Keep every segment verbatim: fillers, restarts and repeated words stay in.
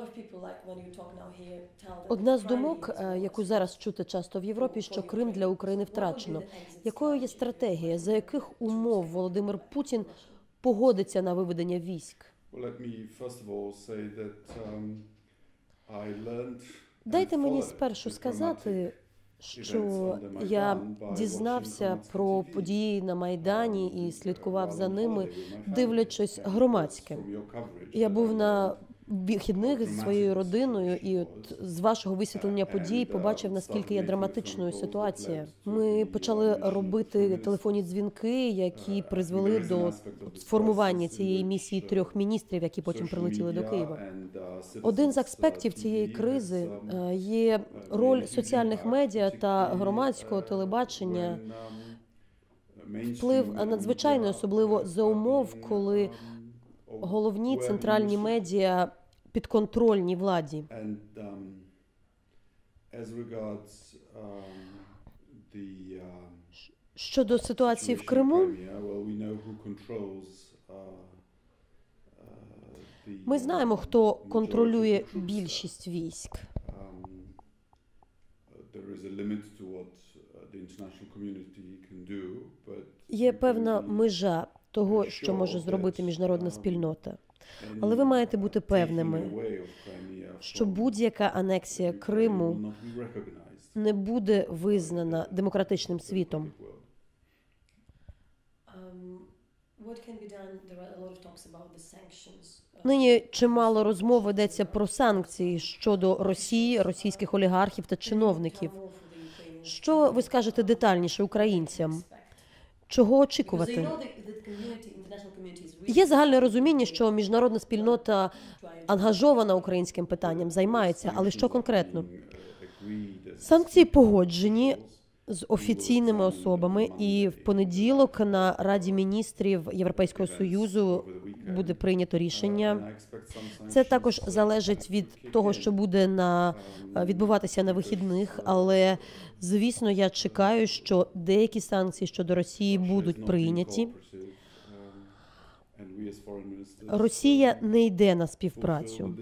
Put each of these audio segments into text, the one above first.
Одна з думок, е, яку зараз чути часто в Європі, що Крим для України втрачено. Якою є стратегія, за яких умов Володимир Путін погодиться на виведення військ? Дайте мені спершу сказати, що я дізнався про події на Майдані і слідкував за ними, дивлячись громадське. Я був на вихідних зі своєю родиною, і от з вашого висвітлення подій побачив, наскільки є драматичною ситуація. Ми почали робити телефонні дзвінки, які призвели до сформування цієї місії трьох міністрів, які потім прилетіли до Києва. Один з аспектів цієї кризи є роль соціальних медіа та громадського телебачення. Вплив надзвичайний, особливо за умов, коли головні центральні медіа підконтрольні владі. Щодо ситуації в Криму, ми знаємо, хто контролює більшість військ. Є певна межа того, що може зробити міжнародна спільнота. Але ви маєте бути певними, що будь-яка анексія Криму не буде визнана демократичним світом. Нині чимало розмов ведеться про санкції щодо Росії, російських олігархів та чиновників. Що ви скажете детальніше українцям? Чого очікувати? Є загальне розуміння, що міжнародна спільнота ангажована українським питанням, займається, але що конкретно? Санкції погоджені з офіційними особами, і в понеділок на Раді міністрів Європейського Союзу буде прийнято рішення. Це також залежить від того, що буде на, відбуватися на вихідних, але, звісно, я чекаю, що деякі санкції щодо Росії будуть прийняті. Росія не йде на співпрацю.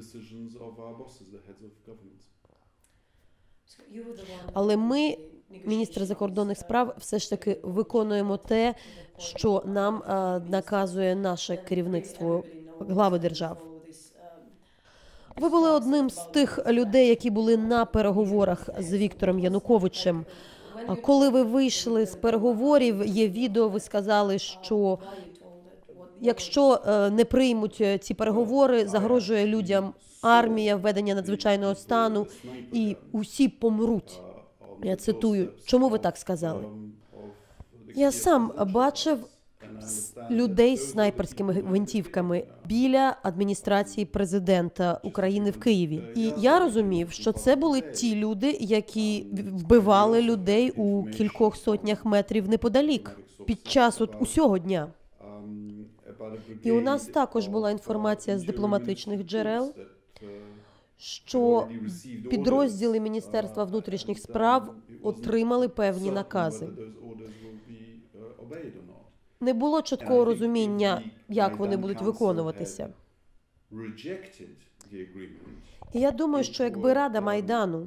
Але ми, міністри закордонних справ, все ж таки виконуємо те, що нам а, наказує наше керівництво, глави держав. Ви були одним з тих людей, які були на переговорах з Віктором Януковичем. Коли ви вийшли з переговорів, є відео, ви сказали, що якщо не приймуть ці переговори, загрожує людям армія, введення надзвичайного стану, і усі помруть. Я цитую. Чому ви так сказали? Я сам бачив людей з снайперськими гвинтівками біля адміністрації президента України в Києві. І я розумів, що це були ті люди, які вбивали людей у кількох сотнях метрів неподалік під час от усього дня. І у нас також була інформація з дипломатичних джерел, що підрозділи Міністерства внутрішніх справ отримали певні накази. Не було чіткого розуміння, як вони будуть виконуватися. І я думаю, що якби Рада Майдану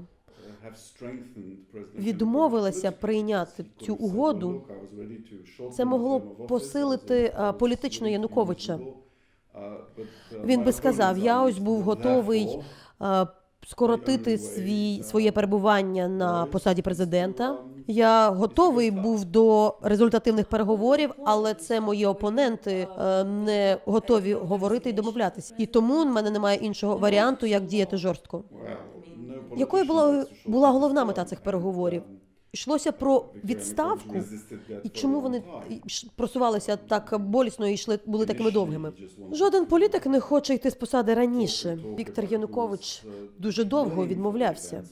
відмовилася прийняти цю угоду, це могло б посилити політично Януковича. Він би сказав, я ось був готовий скоротити свій, своє перебування на посаді президента. Я готовий був до результативних переговорів, але це мої опоненти не готові говорити і домовлятися. І тому в мене немає іншого варіанту, як діяти жорстко. Якою була, була головна мета цих переговорів? Йшлося про відставку? І чому вони просувалися так болісно і йшли, були такими довгими? Жоден політик не хоче йти з посади раніше. Віктор Янукович дуже довго відмовлявся.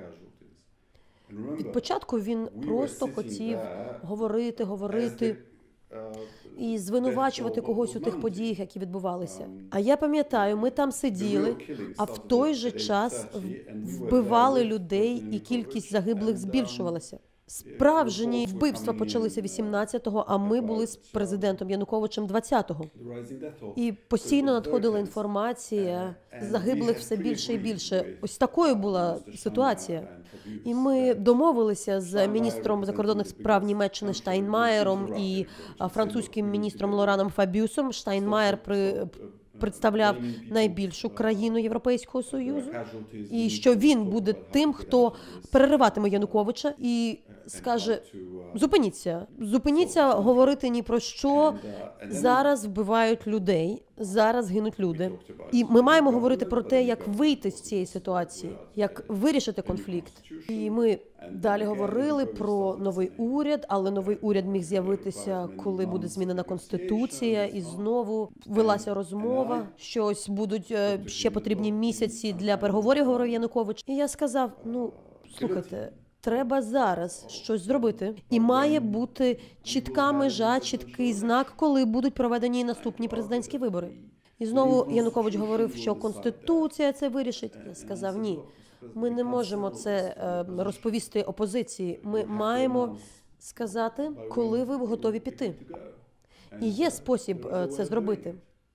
Від початку він просто хотів говорити, говорити і звинувачувати когось у тих подіях, які відбувалися. А я пам'ятаю, ми там сиділи, а в той же час вбивали людей, і кількість загиблих збільшувалася. Справжні вбивства почалися вісімнадцятого, а ми були з президентом Януковичем двадцятого. І постійно надходила інформація, загиблих все більше і більше. Ось такою була ситуація. І ми домовилися з міністром закордонних справ Німеччини Штайнмаєром і французьким міністром Лораном Фабіусом. Штайнмаєр при представляв найбільшу країну Європейського Союзу, і що він буде тим, хто перериватиме Януковича і скаже: зупиніться, зупиніться говорити ні про що, зараз вбивають людей, зараз гинуть люди. І ми маємо говорити про те, як вийти з цієї ситуації, як вирішити конфлікт. І ми далі говорили про новий уряд, але новий уряд міг з'явитися, коли буде змінена Конституція, і знову велася розмова, що ось будуть ще потрібні місяці для переговорів, говорив Янукович. І я сказав: ну, слухайте, треба зараз щось зробити. І має бути чітка межа, чіткий знак, коли будуть проведені наступні президентські вибори. І знову Янукович говорив, що Конституція це вирішить. Я сказав: ні, ми не можемо це розповісти опозиції. Ми маємо сказати, коли ви готові піти. І є спосіб це зробити.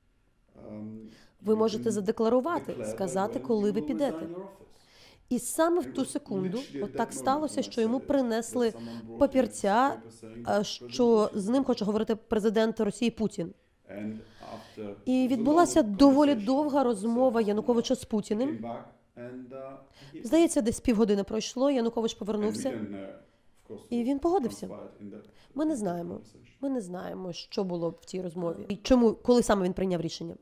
Ви можете задекларувати, сказати, коли ви підете. І саме в ту секунду от так сталося, що йому принесли папірця, що з ним хоче говорити президент Росії Путін. І відбулася доволі довга розмова Януковича з Путіним. Здається, десь півгодини пройшло, Янукович повернувся, і він погодився. Ми не знаємо. Ми не знаємо, що було в цій розмові. І чому, коли саме він прийняв рішення.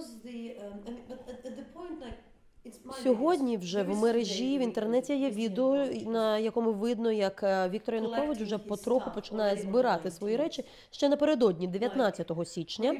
Сьогодні вже в мережі, в інтернеті є відео, на якому видно, як Віктор Янукович вже потроху починає збирати свої речі ще напередодні, дев'ятнадцятого січня.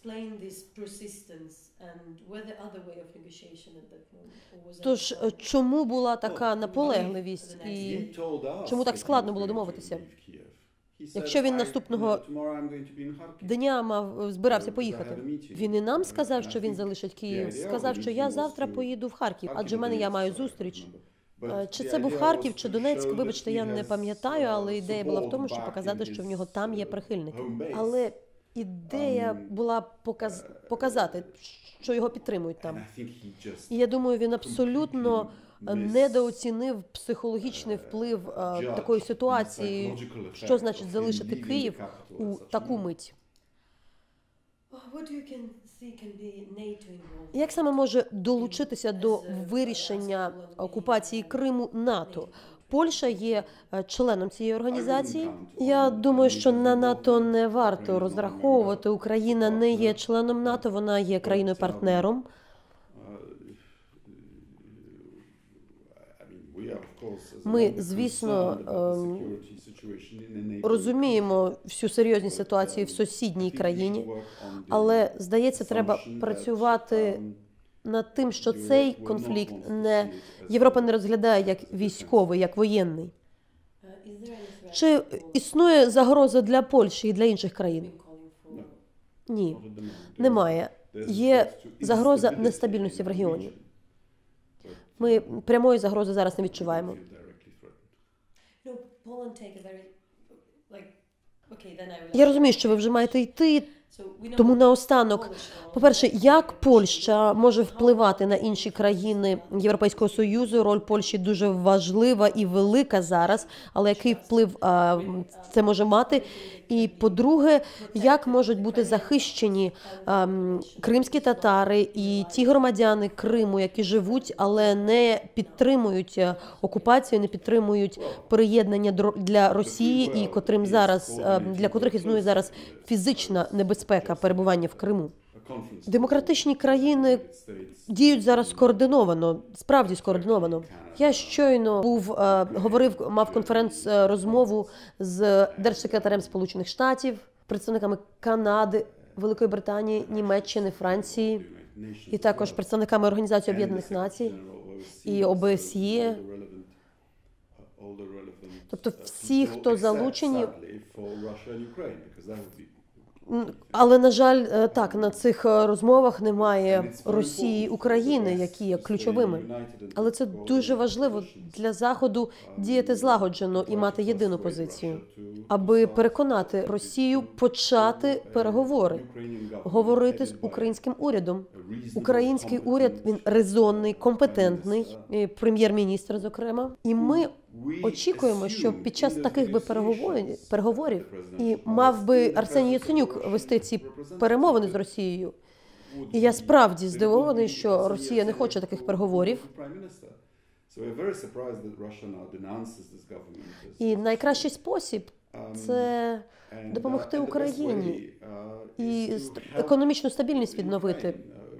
Тож, чому була така наполегливість і чому так складно було домовитися? Якщо він наступного дня мав збирався поїхати, він і нам сказав, що він залишить Київ. Сказав, що я завтра поїду в Харків, адже в мене я маю зустріч. Чи це був Харків, чи Донецьк, вибачте, я не пам'ятаю, але ідея була в тому, щоб показати, що в нього там є прихильники. Але ідея була показ... показати, що його підтримують там. І я думаю, він абсолютно недооцінив психологічний вплив а, такої ситуації, що значить залишити Київ у таку мить. Як саме може долучитися до вирішення окупації Криму НАТО? Польща є членом цієї організації. Я думаю, що на НАТО не варто розраховувати. Україна не є членом НАТО, вона є країною-партнером. Ми, звісно, розуміємо всю серйозність ситуації в сусідній країні, але, здається, треба працювати над тим, що цей конфлікт не Європа не розглядає як військовий, як воєнний. Чи існує загроза для Польщі і для інших країн? Ні, немає. Є загроза нестабільності в регіоні. Ми прямої загрози зараз не відчуваємо. Я розумію, що ви вже маєте йти, тому наостанок, по-перше, як Польща може впливати на інші країни Європейського Союзу? Роль Польщі дуже важлива і велика зараз, але який вплив а, це може мати? І, по-друге, як можуть бути захищені а, кримські татари і ті громадяни Криму, які живуть, але не підтримують окупацію, не підтримують приєднання для Росії, і котрим зараз, а, для котрих існує зараз фізична небезпека перебування в Криму? Демократичні країни діють зараз скоординовано, справді скоординовано. Я щойно був, е, говорив, мав конференц-розмову з держсекретарем Сполучених Штатів, представниками Канади, Великої Британії, Німеччини, Франції, і також представниками Організації Об'єднаних Націй і О Б С Є. Тобто всі, хто залучені, Але, на жаль, так, на цих розмовах немає Росії і України, які є ключовими. Але це дуже важливо для Заходу діяти злагоджено і мати єдину позицію, аби переконати Росію почати переговори, говорити з українським урядом. Український уряд, він резонний, компетентний, прем'єр-міністр, зокрема. І ми очікуємо, що під час таких би переговорів, переговорів і мав би Арсеній Яценюк вести ці перемовини з Росією. І я справді здивований, що Росія не хоче таких переговорів. І найкращий спосіб – це допомогти Україні і економічну стабільність відновити.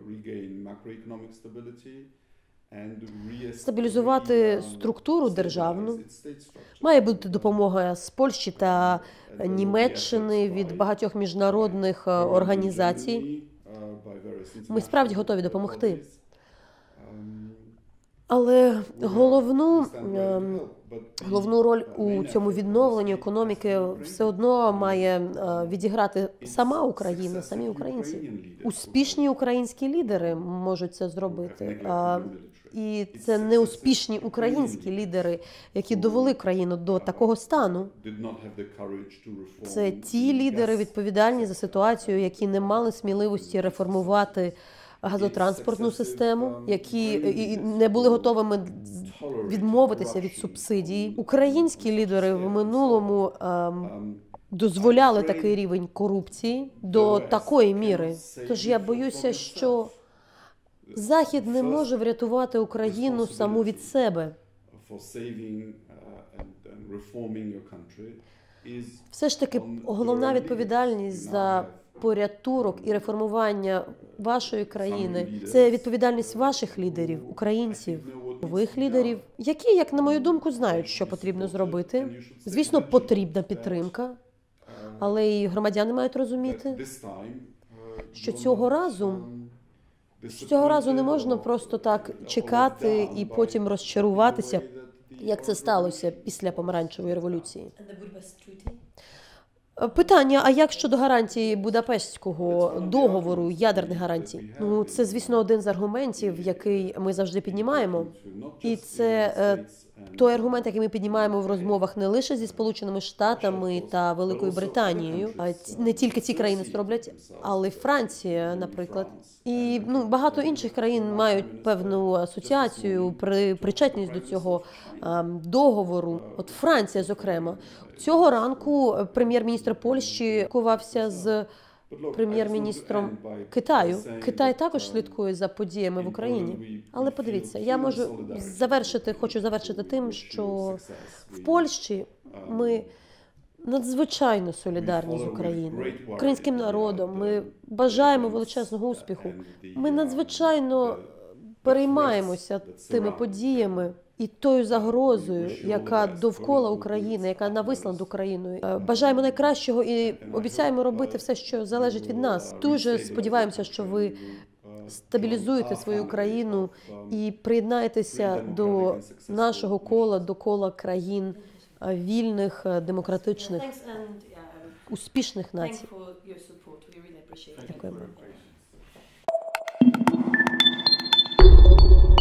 Стабілізувати структуру державну. Має бути допомога з Польщі та Німеччини, від багатьох міжнародних організацій. Ми справді готові допомогти. Але головну, головну роль у цьому відновленні економіки все одно має відіграти сама Україна, самі українці. Успішні українські лідери можуть це зробити. І це неуспішні українські лідери, які довели країну до такого стану. Це ті лідери, відповідальні за ситуацію, які не мали сміливості реформувати газотранспортну систему, які не були готовими відмовитися від субсидій. Українські лідери в минулому ем, дозволяли такий рівень корупції до такої міри. Тож я боюся, що Захід не може врятувати Україну саму від себе. Все ж таки, головна відповідальність за порятунок і реформування вашої країни – це відповідальність ваших лідерів, українців, нових лідерів, які, як на мою думку, знають, що потрібно зробити. Звісно, потрібна підтримка, але і громадяни мають розуміти, що цього разу що цього разу не можна просто так чекати і потім розчаруватися, як це сталося після Помаранчевої революції. Питання, а як щодо гарантії Будапештського договору, ядерних гарантій? Ну, це, звісно, один з аргументів, який ми завжди піднімаємо. І це е, той аргумент, який ми піднімаємо в розмовах не лише зі Сполученими Штатами та Великою Британією, а не тільки ці країни це роблять, але й Франція, наприклад. І ну, багато інших країн мають певну асоціацію, при, причетність до цього е, договору. От Франція, зокрема. Цього ранку прем'єр-міністр Польщі спілкувався з прем'єр-міністром Китаю. Китай також слідкує за подіями в Україні. Але подивіться, я можу завершити, хочу завершити тим, що в Польщі ми надзвичайно солідарні з Україною, українським народом. Ми бажаємо величезного успіху. Ми надзвичайно переймаємося тими подіями і тою загрозою, яка довкола України, яка нависла над Україною. Бажаємо найкращого і обіцяємо робити все, що залежить від нас. Дуже сподіваємося, що ви стабілізуєте свою країну і приєднаєтеся до нашого кола, до кола країн вільних, демократичних, успішних націй. Дякуємо.